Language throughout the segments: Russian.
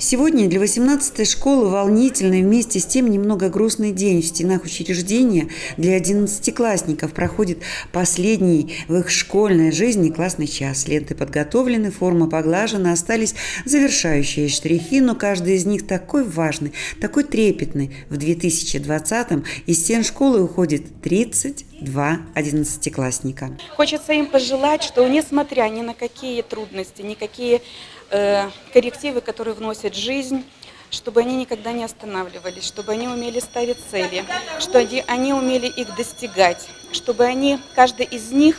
Сегодня для 18-й школы волнительный, вместе с тем немного грустный день. В стенах учреждения для 11-классников проходит последний в их школьной жизни классный час. Ленты подготовлены, форма поглажена, остались завершающие штрихи, но каждый из них такой важный, такой трепетный. В 2020-м из стен школы уходит 32 11-классника. Хочется им пожелать, что несмотря ни на какие трудности, никакие коррективы, которые вносит жизнь, чтобы они никогда не останавливались, чтобы они умели ставить цели, чтобы они умели их достигать, чтобы каждый из них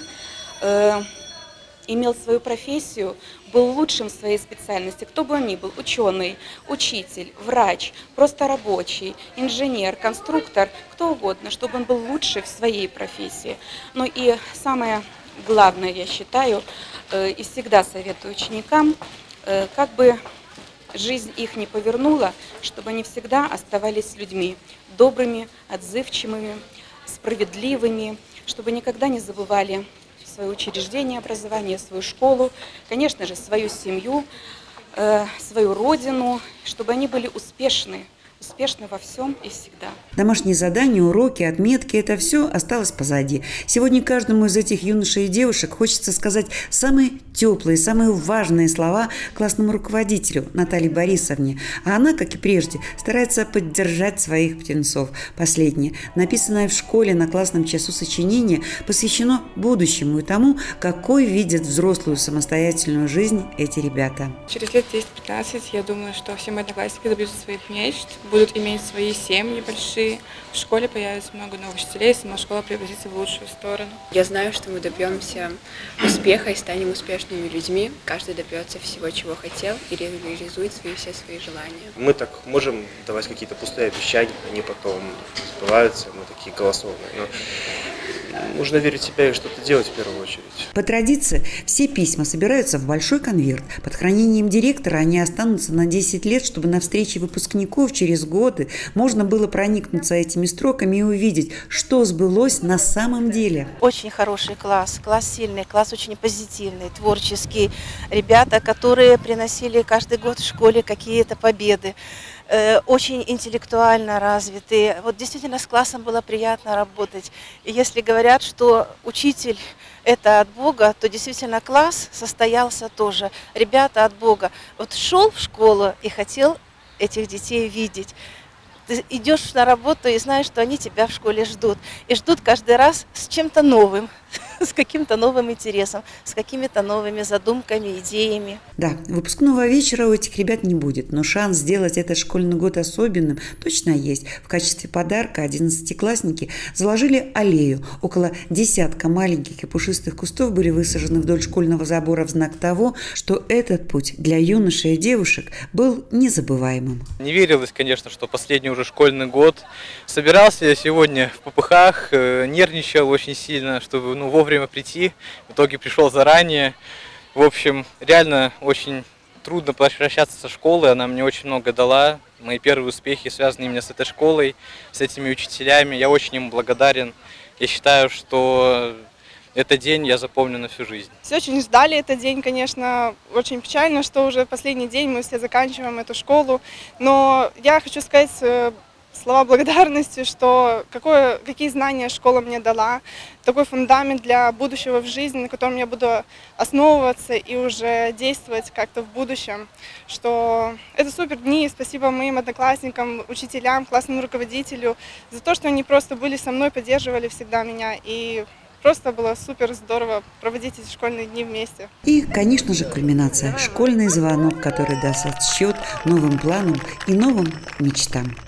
имел свою профессию, был лучшим в своей специальности, кто бы он ни был, ученый, учитель, врач, просто рабочий, инженер, конструктор, кто угодно, чтобы он был лучший в своей профессии. Ну и самое главное, я считаю, и всегда советую ученикам, как бы жизнь их не повернула, чтобы они всегда оставались людьми добрыми, отзывчивыми, справедливыми, чтобы никогда не забывали свое учреждение образования, свою школу, конечно же, свою семью, свою родину, чтобы они были успешны во всем и всегда. Домашние задания, уроки, отметки – это все осталось позади. Сегодня каждому из этих юношей и девушек хочется сказать самые теплые, самые важные слова классному руководителю Наталье Борисовне. А она, как и прежде, старается поддержать своих птенцов. Последнее, написанное в школе на классном часу сочинение, посвящено будущему и тому, какой видят взрослую самостоятельную жизнь эти ребята. Через лет 10-15 я думаю, что все мои одноклассники добьются своих мечт, будут иметь свои семьи большие, в школе появится много новых учителей, сама школа превратится в лучшую сторону. Я знаю, что мы добьемся успеха и станем успешными людьми. Каждый добьется всего, чего хотел, и реализует все свои желания. Мы так можем давать какие-то пустые обещания, они потом сбываются, мы такие голословные. Но нужно верить в себя и что-то делать в первую очередь. По традиции, все письма собираются в большой конверт. Под хранением директора они останутся на 10 лет, чтобы на встрече выпускников через годы можно было проникнуться этими строками и увидеть, что сбылось на самом деле. Очень хороший класс сильный, класс очень позитивный, творческий. Ребята, которые приносили каждый год в школе какие-то победы. Очень интеллектуально развитые. Вот действительно с классом было приятно работать. И если говорят, что учитель – это от Бога, то действительно класс состоялся тоже. Ребята от Бога. Вот шел в школу и хотел этих детей видеть. Ты идешь на работу и знаешь, что они тебя в школе ждут. И ждут каждый раз с чем-то новым, с каким-то новым интересом, с какими-то новыми задумками, идеями. Да, выпускного вечера у этих ребят не будет, но шанс сделать этот школьный год особенным точно есть. В качестве подарка 11-классники заложили аллею. Около десятка маленьких и пушистых кустов были высажены вдоль школьного забора в знак того, что этот путь для юношей и девушек был незабываемым. Не верилось, конечно, что последний уже школьный год. Собирался я сегодня в попыхах, нервничал очень сильно, чтобы вовремя прийти. В итоге пришел заранее. В общем, реально очень трудно прощаться со школой. Она мне очень много дала. Мои первые успехи связаны именно с этой школой, с этими учителями. Я очень им благодарен. Я считаю, что этот день я запомню на всю жизнь. Все очень ждали этот день, конечно, очень печально, что уже последний день мы все заканчиваем эту школу. Но я хочу сказать слова благодарности, что какие знания школа мне дала, такой фундамент для будущего в жизни, на котором я буду основываться и уже действовать как-то в будущем, что это супер дни. Спасибо моим одноклассникам, учителям, классному руководителю за то, что они просто были со мной, поддерживали всегда меня, и просто было супер здорово проводить эти школьные дни вместе. И, конечно же, кульминация – школьный звонок, который даст отсчет новым планам и новым мечтам.